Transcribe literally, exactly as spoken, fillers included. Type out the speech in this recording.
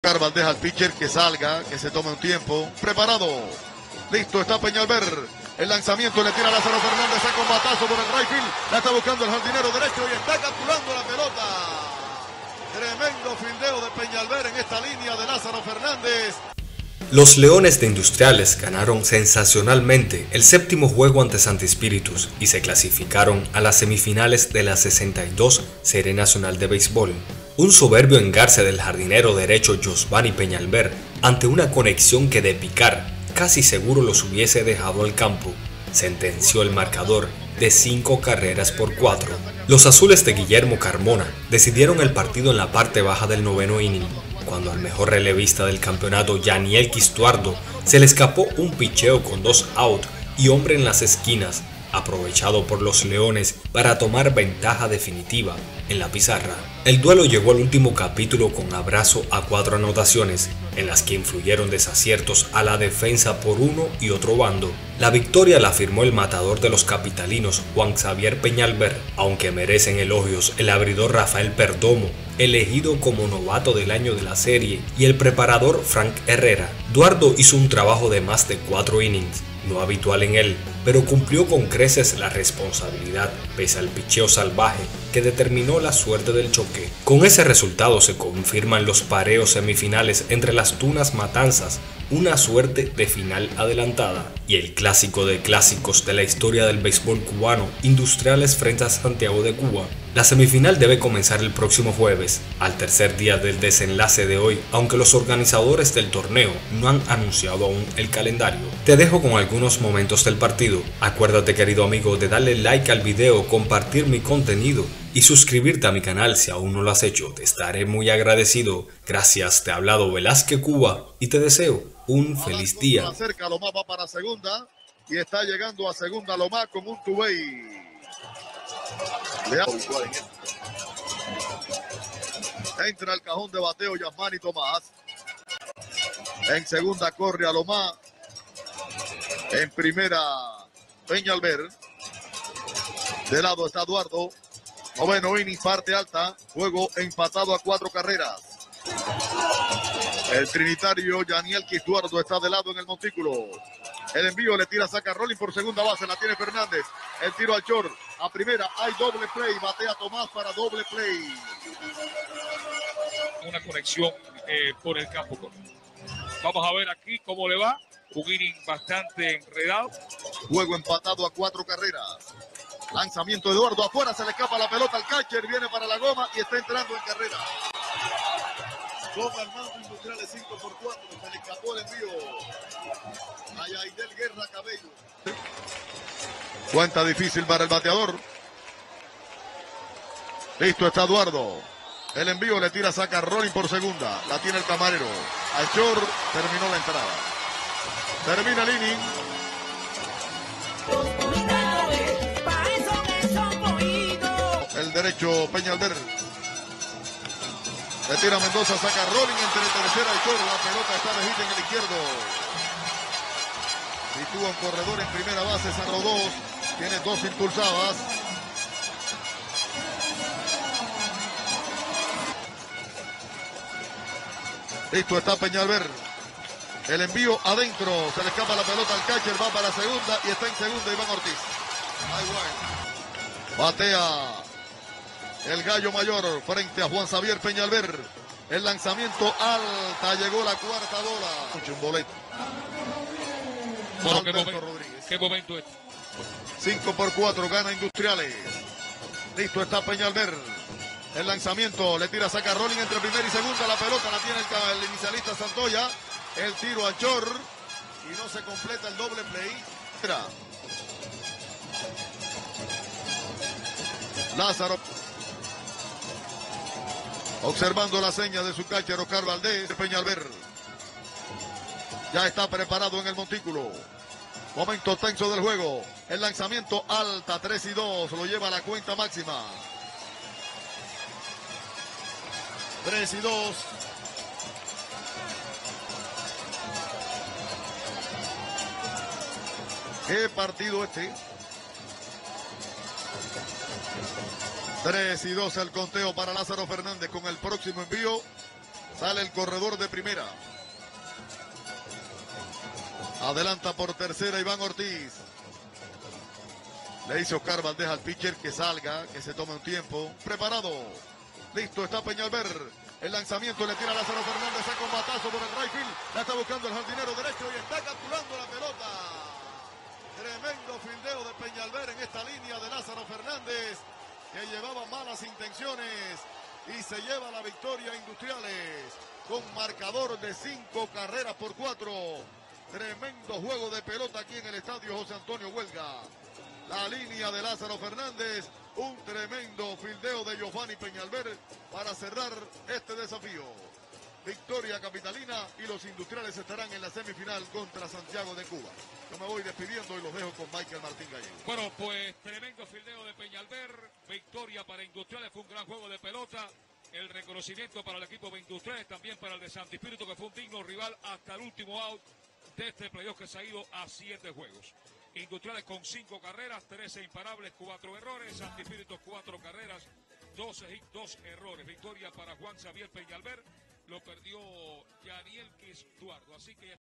Oscar Valdés al pitcher que salga, que se tome un tiempo. Preparado. Listo, está Peñalver. El lanzamiento le tira a Lázaro Fernández a combatazo por el right field. La está buscando el jardinero derecho y está capturando la pelota. Tremendo fildeo de Peñalver en esta línea de Lázaro Fernández. Los Leones de Industriales ganaron sensacionalmente el séptimo juego ante Santi Spíritus y se clasificaron a las semifinales de la sesenta y dos Serie Nacional de Béisbol. Un soberbio engarce del jardinero derecho Josvany Peñalver ante una conexión que de picar casi seguro los hubiese dejado al campo, sentenció el marcador de cinco carreras por cuatro. Los azules de Guillermo Carmona decidieron el partido en la parte baja del noveno inning, cuando al mejor relevista del campeonato, Yaniel Quistuardo, se le escapó un picheo con dos out y hombre en las esquinas, aprovechado por los Leones para tomar ventaja definitiva en la pizarra. El duelo llegó al último capítulo con abrazo a cuatro anotaciones, en las que influyeron desaciertos a la defensa por uno y otro bando. La victoria la firmó el matador de los capitalinos, Juan Xavier Peñalver, aunque merecen elogios el abridor Rafael Perdomo, elegido como novato del año de la serie, y el preparador Frank Herrera. Duardo hizo un trabajo de más de cuatro innings, no habitual en él, pero cumplió con creces la responsabilidad, pese al picheo salvaje que determinó la suerte del choque. Con ese resultado se confirman los pareos semifinales entre las Tunas Matanzas, una suerte de final adelantada, y el clásico de clásicos de la historia del béisbol cubano, Industriales frente a Santiago de Cuba. La semifinal debe comenzar el próximo jueves, al tercer día del desenlace de hoy, aunque los organizadores del torneo no han anunciado aún el calendario. Te dejo con algunos momentos del partido. Acuérdate, querido amigo, de darle like al video, compartir mi contenido y suscribirte a mi canal si aún no lo has hecho. Te estaré muy agradecido. Gracias, te ha hablado Velázquez Cuba y te deseo un feliz día. Acerca Lomá, va para segunda y está llegando a segunda Lomá con un two-way. Entra al cajón de bateo Yasmani Tomás. En segunda corre a Lomá. En primera Peñalver. De lado está Eduardo. Noveno inning, parte alta. Juego empatado a cuatro carreras. El trinitario Yaniel Quistuardo está de lado en el montículo. El envío le tira, saca Rolling por segunda base. La tiene Fernández. El tiro al short. A primera hay doble play. Batea Tomás para doble play. Una conexión eh, por el campo. Vamos a ver aquí cómo le va. Un inning bastante enredado. Juego empatado a cuatro carreras. Lanzamiento de Eduardo afuera. Se le escapa la pelota al catcher. Viene para la goma y está entrando en carrera. Con Armando Industriales cinco por cuatro. Se le escapó el envío a Yaidel Guerra Cabello. Cuenta difícil para el bateador. Listo está Eduardo. El envío le tira, saca Rolling por segunda. La tiene el camarero. Al short terminó la entrada. Termina el inning. El derecho Peñalver. Le tira Mendoza, saca Rolling entre tercera y short. La pelota está de hit en el izquierdo. Sitúa un corredor en primera base, cerró dos. Tiene dos impulsadas. Listo está Peñalver. El envío adentro. Se le escapa la pelota al catcher. Va para segunda y está en segunda Iván Ortiz. Batea el gallo mayor frente a Juan Xavier Peñalver. El lanzamiento alta. Llegó la cuarta bola. Mucho un boleto. Bueno, ¿qué, momento, ¿Qué momento es? cinco por cuatro gana Industriales. Listo está Peñalver. El lanzamiento le tira, saca Rolling entre primera y segunda. La pelota la tiene el, el inicialista Santoya. El tiro a short y no se completa el doble play. Lázaro observando la seña de su catcher Oscar Valdés. Peñalver ya está preparado en el montículo. Momento tenso del juego. El lanzamiento alta, tres y dos. Lo lleva a la cuenta máxima. tres y dos. ¿Qué partido este? tres y dos el conteo para Lázaro Fernández con el próximo envío. Sale el corredor de primera. Adelanta por tercera Iván Ortiz. Le dice Oscar Valdés al pitcher que salga, que se tome un tiempo. Preparado. Listo está Peñalver. El lanzamiento le tira a Lázaro Fernández a combatazo por el right field. La está buscando el jardinero derecho y está capturando la pelota. Tremendo fildeo de Peñalver en esta línea de Lázaro Fernández, que llevaba malas intenciones y se lleva la victoria a Industriales con marcador de cinco carreras por cuatro. Tremendo juego de pelota aquí en el estadio José Antonio Huelga. La línea de Lázaro Fernández, un tremendo fildeo de Giovanni Peñalver para cerrar este desafío. Victoria capitalina y los Industriales estarán en la semifinal contra Santiago de Cuba. Yo me voy despidiendo y los dejo con Michael Martín Gallego. Bueno, pues tremendo fildeo de Peñalver, victoria para Industriales, fue un gran juego de pelota. El reconocimiento para el equipo de Industriales, también para el de Santi Espíritu, que fue un digno rival hasta el último out de este playoff que se ha ido a siete juegos. Industriales con cinco carreras, trece imparables, cuatro errores. Santi Espíritu cuatro carreras, doce hits, dos errores. Victoria para Juan Xavier Peñalver. Lo perdió Yaniel Quisduardo. Así que